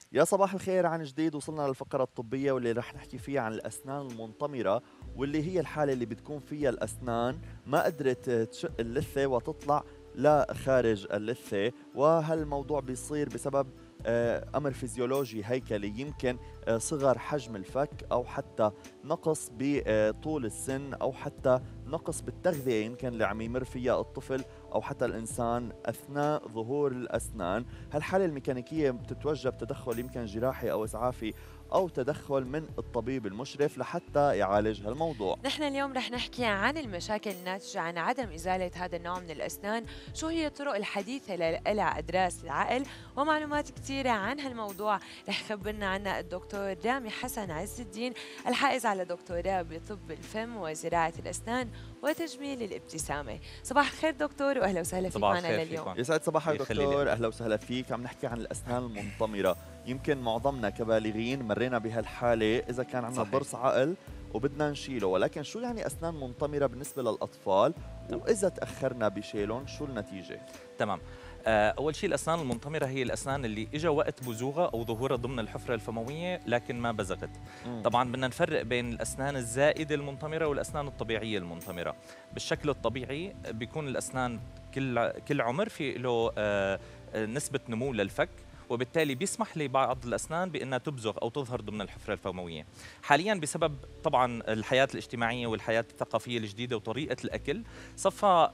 يا صباح الخير عن جديد. وصلنا للفقرة الطبية واللي رح نحكي فيها عن الأسنان المنطمرة، واللي هي الحالة اللي بتكون فيها الأسنان ما قدرت تشق اللثة وتطلع لا خارج اللثة. وهالموضوع بيصير بسبب أمر فيزيولوجي هيكلي، يمكن صغر حجم الفك أو حتى نقص بطول السن أو حتى نقص بالتغذية يمكن اللي عم يمر فيها الطفل أو حتى الإنسان أثناء ظهور الأسنان. هالحالة الميكانيكية بتتوجب تدخل يمكن جراحي أو إسعافي أو تدخل من الطبيب المشرف لحتى يعالج هالموضوع. نحن اليوم رح نحكي عن المشاكل الناتجة عن عدم إزالة هذا النوع من الأسنان، شو هي الطرق الحديثة لها أدراس العقل، ومعلومات كثيرة عن هالموضوع رح يخبرنا عنها الدكتور رامي حسن عز الدين، الحائز على دكتوراه بطب الفم وزراعة الأسنان وتجميل الابتسامة. صباح الخير دكتور، وأهلا وسهلا فيك صباح معنا الخير لليوم. فيكم. يسعد صباحك يخلي لي. دكتور، أهلا وسهلا فيك. عم نحكي عن الأسنان المنطمرة. يمكن معظمنا كبالغين مرينا بهالحالة إذا كان عندنا صحيح. ضرس عقل وبدنا نشيله، ولكن شو يعني أسنان منطمرة بالنسبة للأطفال؟ تمام. وإذا تأخرنا بشيلهم شو النتيجة؟ تمام. أول شيء الأسنان المنطمرة هي الأسنان اللي إجا وقت بزوغها أو ظهورها ضمن الحفرة الفموية لكن ما بزغت. مم. طبعا بدنا نفرق بين الأسنان الزائدة المنطمرة والأسنان الطبيعية المنطمرة. بالشكل الطبيعي بيكون الأسنان كل عمر في له نسبة نمو للفك، وبالتالي بيسمح لبعض الأسنان بأنها تبزغ أو تظهر ضمن الحفرة الفموية. حاليا بسبب طبعا الحياة الاجتماعية والحياة الثقافية الجديدة وطريقة الأكل صفى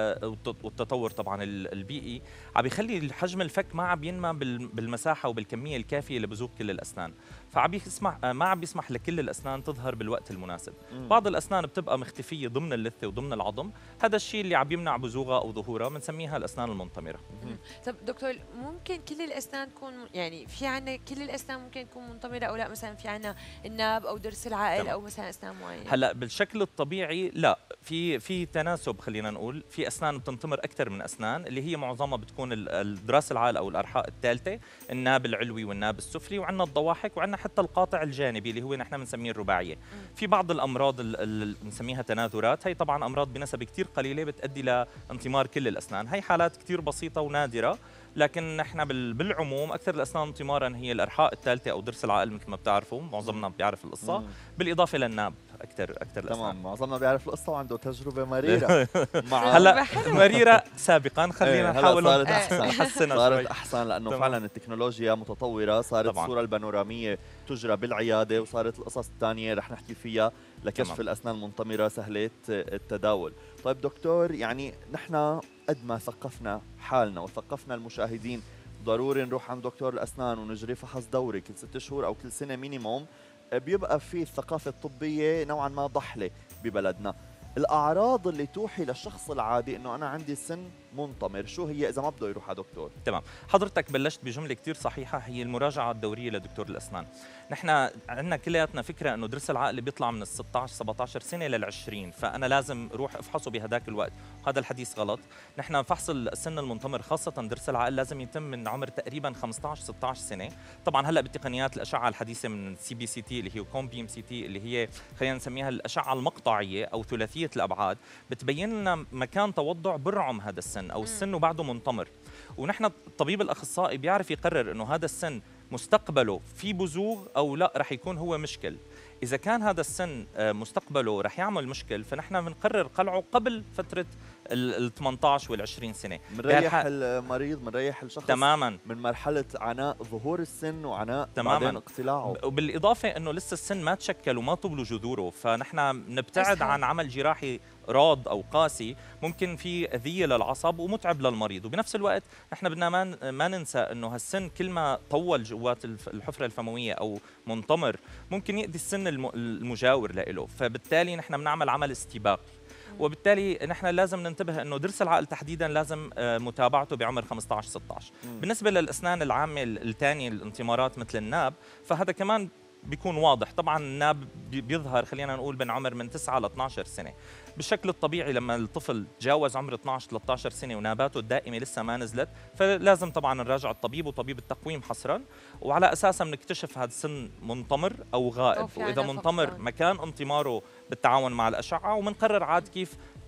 والتطور طبعا البيئي عم يخلي حجم الفك ما عم ينمى بالمساحة وبالكمية الكافية لبزوغ كل الأسنان، فعم يسمح ما عم بيسمح لكل الأسنان تظهر بالوقت المناسب. مم. بعض الأسنان بتبقى مختفية ضمن اللثة وضمن العظم، هذا الشيء اللي عم يمنع بزوغها أو ظهورها بنسميها الأسنان المنطمرة. طب دكتور، ممكن كل الأسنان تكون يعني في عنا كل الأسنان ممكن تكون منطمرة أو لا؟ مثلا في عنا الناب أو ضرس العقل تمام. أو مثلا أسنان معينة. هلا بالشكل الطبيعي لا، في تناسب، خلينا نقول في اسنان بتنطمر اكثر من اسنان اللي هي معظمها بتكون الدراس العال او الارحاء الثالثه، الناب العلوي والناب السفلي، وعندنا الضواحك، وعندنا حتى القاطع الجانبي اللي هو نحن بنسميه الرباعيه. في بعض الامراض اللي بنسميها تناثرات، هي طبعا امراض بنسبه كثير قليله بتؤدي لانطمار كل الاسنان، هي حالات كثير بسيطه ونادره، لكن نحن بالعموم اكثر الاسنان انطمارا هي الارحاء الثالثه او ضرس العقل مثل ما بتعرفوا، معظمنا بيعرف القصه، مم. بالاضافه للناب اكثر الاسنان. تمام، معظمنا بيعرف القصة وعنده تجربة مريرة مع هلا حلو. مريرة سابقا، خلينا هلا نحاول صارت أحسن. نحسنها صارت شوي. أحسن لأنه تمام. فعلا التكنولوجيا متطورة، صارت طبعا. الصورة البانورامية تجرى بالعيادة، وصارت القصص الثانية رح نحكي فيها لكشف تمام. الأسنان المنطمرة سهلة التداول. طيب دكتور، يعني نحن قد ما ثقفنا حالنا وثقفنا المشاهدين ضروري نروح عند دكتور الأسنان ونجري فحص دوري كل 6 شهور أو كل سنة مينيموم، بيبقى في الثقافة الطبية نوعا ما ضحلة ببلدنا. الأعراض اللي توحي للشخص العادي إنه أنا عندي سن منطمر شو هي إذا ما بده يروح على دكتور؟ تمام، حضرتك بلشت بجمله كثير صحيحه، هي المراجعه الدوريه لدكتور الاسنان. نحن عندنا كلياتنا فكره انه ضرس العقل بيطلع من ال 16 17 سنه لل 20، فانا لازم اروح افحصه بهداك الوقت، وهذا الحديث غلط. نحن فحص السن المنطمر خاصه ضرس العقل لازم يتم من عمر تقريبا 15 16 سنه. طبعا هلا بتقنيات الاشعه الحديثه من سي بي سي تي اللي هي كوم بيم سي تي اللي هي خلينا نسميها الاشعه المقطعيه او ثلاثيه الابعاد، بتبين لنا مكان توضع برعم هذا السن او السن وبعده منطمر، ونحن الطبيب الاخصائي بيعرف يقرر انه هذا السن مستقبله في بزوغ او لا رح يكون هو مشكل. اذا كان هذا السن مستقبله رح يعمل مشكل، فنحن بنقرر قلعه قبل فتره ال 18 وال 20 سنه. منريح المريض، منريح الشخص تماما من مرحلة عناء ظهور السن وعناء تماماً. بعدين اقتلاعه. وبالاضافه انه لسه السن ما تشكل وما طبلوا جذوره، فنحن بنبتعد أسهل. عن عمل جراحي راض او قاسي ممكن في اذيه للعصب ومتعب للمريض. وبنفس الوقت نحن بدنا ما ننسى انه هالسن كل ما طول جوات الحفره الفمويه او منطمر ممكن يؤذي السن المجاور له، فبالتالي نحن بنعمل عمل استباقي، وبالتالي نحن لازم ننتبه انه ضرس العقل تحديدا لازم متابعته بعمر 15 16. بالنسبه للاسنان العامه الثانيه الانطمارات مثل الناب، فهذا كمان بيكون واضح. طبعا الناب بيظهر خلينا نقول بين عمر من 9 ل 12 سنه. بالشكل الطبيعي لما الطفل تجاوز عمر 12 13 سنه وناباته الدائمه لسه ما نزلت، فلازم طبعا نراجع الطبيب وطبيب التقويم حصرا، وعلى اساسها بنكتشف هذا السن منطمر او غائب، أو في واذا عنا منطمر فقدان. مكان انطماره بالتعاون مع الاشعه، وبنقرر عاد كيف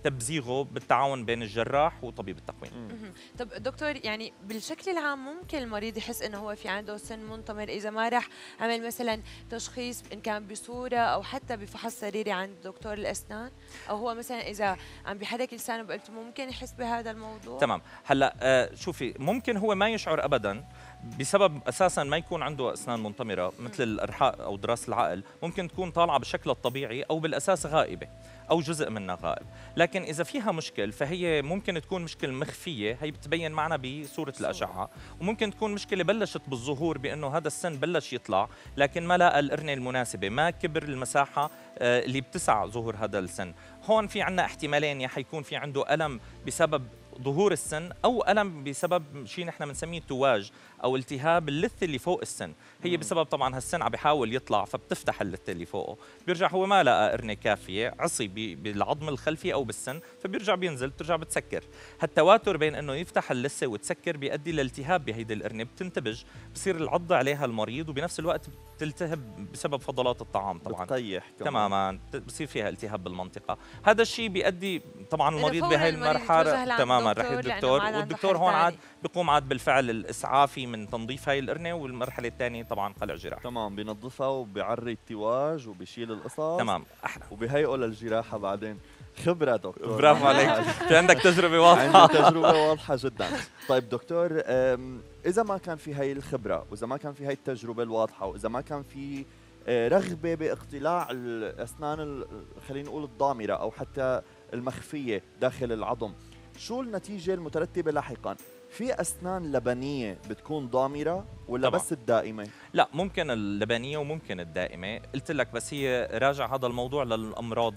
تبزيغه بالتعاون بين الجراح وطبيب التقويم. طب دكتور، يعني بالشكل العام ممكن المريض يحس انه هو في عنده سن منتمر اذا ما راح عمل مثلا تشخيص ان كان بصوره او حتى بفحص سريري عند دكتور الاسنان، او هو مثلا اذا عم بيحرك لسانه بقلته ممكن يحس بهذا الموضوع؟ تمام. هلا شوفي، ممكن هو ما يشعر ابدا بسبب اساسا ما يكون عنده اسنان منتمره مثل الارحاء او ضراس العقل، ممكن تكون طالعه بالشكل الطبيعي او بالاساس غائبه او جزء منها غائب. لكن اذا فيها مشكل فهي ممكن تكون مشكله مخفيه، هي بتبين معنا بصوره الاشعه، وممكن تكون مشكله بلشت بالظهور بانه هذا السن بلش يطلع لكن ما لقى القرنه المناسبه، ما كبر المساحه اللي بتسع ظهور هذا السن. هون في عندنا احتمالين، يا حيكون في عنده الم بسبب ظهور السن او الم بسبب شيء نحن بنسميه تواج او التهاب اللثه اللي فوق السن. هي بسبب طبعا هالسن عم بيحاول يطلع فبتفتح اللثه اللي فوقه، بيرجع هو ما لقى قرنه كافيه، عصي بالعظم الخلفي او بالسن، فبيرجع بينزل بترجع بتسكر. هالتواتر بين انه يفتح اللثه وتسكر بيؤدي لالتهاب بهيدي القرنه، بتنتبج، بصير العض عليها المريض، وبنفس الوقت بتلتهب بسبب فضلات الطعام طبعا. بتطيح تماما، بصير فيها التهاب بالمنطقه. هذا الشيء بيؤدي طبعا المريض بهي المرحله تماما رح الدكتور، والدكتور هون عاد بيقوم عاد بالفعل الاسعافي من تنظيف هاي القرنه، والمرحله الثانيه طبعا قلع جراحي. تمام، بينظفها وبيعري التواج وبيشيل القصص. تمام، احلى، وبهيئه للجراحه بعدين. خبره دكتور، برافو عليك. في عندك تجربه واضحه. عندي تجربه واضحه جدا. طيب دكتور، اذا ما كان في هاي الخبره، واذا ما كان في هاي التجربه الواضحه، واذا ما كان في رغبه باقتلاع الاسنان خلينا نقول الضامره او حتى المخفيه داخل العظم، شو النتيجه المترتبه لاحقا؟ في اسنان لبنيه بتكون ضامره ولا طبعا. بس الدائمه؟ لا، ممكن اللبنيه وممكن الدائمه، قلت لك، بس هي راجع هذا الموضوع للامراض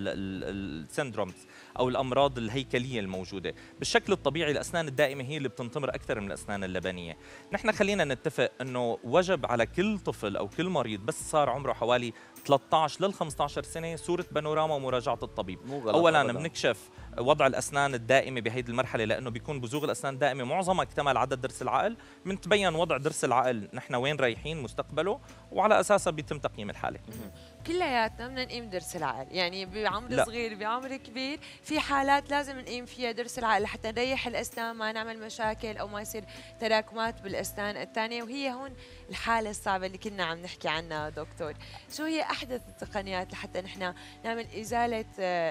السندرومز او الامراض الهيكليه الموجوده. بالشكل الطبيعي الاسنان الدائمه هي اللي بتنتمر اكثر من الاسنان اللبنيه. نحن خلينا نتفق انه وجب على كل طفل او كل مريض بس صار عمره حوالي 13 لل 15 سنه صوره بانوراما ومراجعه الطبيب. اولا بنكشف وضع الاسنان الدائمه بهيدي المرحله، لانه بيكون بزوغ الاسنان الدائمه معظمها اكتمل عدد ضرس العقل، بنتبين وضع ضرس العقل نحن وين رايحين مستقبله، وعلى اساسها بيتم تقييم الحاله. كلياتنا بدنا نقيم ضرس العقل، يعني بعمر صغير بعمر كبير في حالات لازم نقيم فيها ضرس العقل لحتى نريح الاسنان، ما نعمل مشاكل او ما يصير تراكمات بالاسنان الثانيه. وهي هون الحاله الصعبه اللي كنا عم نحكي عنها دكتور. شو هي احدث التقنيات لحتى نحن نعمل ازاله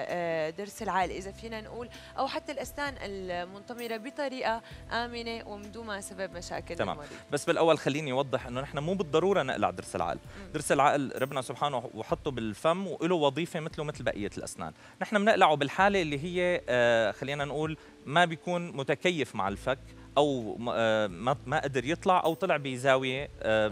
ضرس العقل اذا فينا نقول، او حتى الاسنان المنتمره بطريقه امنه ومن ما سبب مشاكل تمام. للمريض؟ بس بالاول خليني اوضح انه نحن مو بالضروره نقلع ضرس العقل. ضرس العقل ربنا سبحانه وحطه بالفم وله وظيفه مثله مثل بقيه الاسنان. نحن بنقلعه بالحاله اللي هي خلينا نقول ما بيكون متكيف مع الفك، او ما قدر يطلع، او طلع بزاويه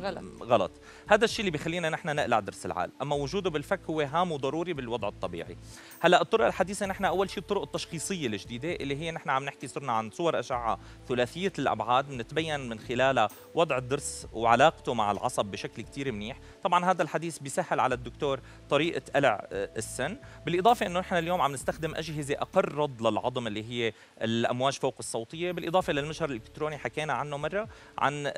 غلط. هذا الشيء اللي بيخلينا نحن نقلع ضرس العقل، اما وجوده بالفك هو هام وضروري بالوضع الطبيعي. هلا الطرق الحديثه، نحن اول شيء الطرق التشخيصيه الجديده اللي هي نحن عم نحكي صرنا عن صور اشعه ثلاثيه الابعاد بنتبين من خلالها وضع الضرس وعلاقته مع العصب بشكل كثير منيح. طبعا هذا الحديث بيسهل على الدكتور طريقه قلع السن، بالاضافه انه نحن اليوم عم نستخدم اجهزه اقل رد للعظم اللي هي الامواج فوق الصوتيه، بالاضافه للمجهر الالكتروني حكينا عنه مره، عن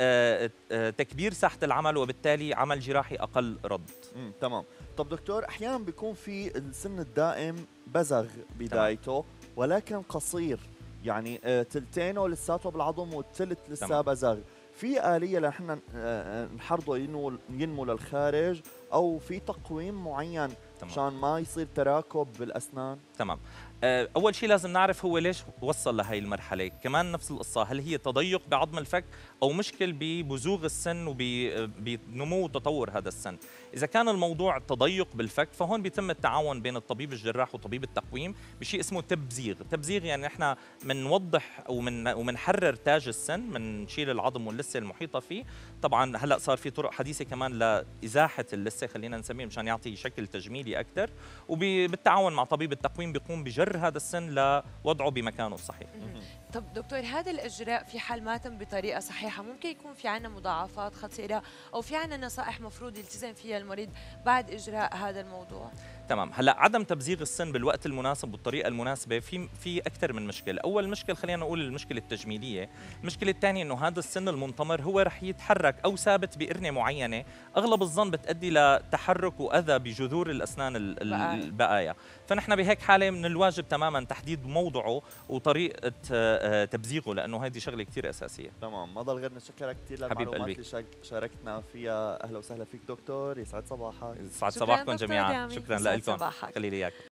تكبير ساحه العمل وبالتالي عمل جراحي اقل رد. تمام. طب دكتور، احيانا بيكون في السن الدائم بزغ بدايته ولكن قصير، يعني تلتينه لساته بالعظم والثلث لسه بزغ، في آلية لنحن نحرضه ينمو للخارج، أو في تقويم معين مشان ما يصير تراكب بالأسنان؟ تمام. أول شيء لازم نعرف هو ليش وصل لهي المرحلة. كمان نفس القصة، هل هي تضيق بعظم الفك أو مشكل ببزوغ السن وبنمو وتطور هذا السن؟ إذا كان الموضوع تضيق بالفك فهون بيتم التعاون بين الطبيب الجراح وطبيب التقويم بشيء اسمه تبزيغ. تبزيغ يعني نحن بنوضح ومنحرر تاج السن، بنشيل العظم واللثة المحيطة فيه. طبعا هلا صار في طرق حديثة كمان لإزاحة اللثة، خلينا نسميه مشان يعطي شكل تجميلي أكثر، وبالتعاون مع طبيب التقويم بيقوم بجر هذا السن لوضعه بمكانه الصحيح. طب دكتور، هذا الإجراء في حال ما تم بطريقة صحيحة ممكن يكون في عنا مضاعفات خطيرة، أو في عنا نصائح مفروض يلتزم فيها المريض بعد إجراء هذا الموضوع؟ تمام. هلا عدم تبزيغ السن بالوقت المناسب والطريقه المناسبه في اكثر من مشكله. اول مشكله خلينا نقول المشكله التجميليه. المشكله الثانيه انه هذا السن المنتمر هو رح يتحرك او ثابت بقرنه معينه، اغلب الظن بتؤدي لتحرك واذى بجذور الاسنان البقايا. فنحن بهيك حاله من الواجب تماما تحديد موضعه وطريقه تبزيغه، لانه هذه شغله كثير اساسيه. تمام، ما ضل غير نشكرك كثير للمعلومات اللي شاركتنا فيها. اهلا وسهلا فيك دكتور، يسعد صباحك. يسعد صباحكم جميعا، شكرا لكم. خلي لي اياكم.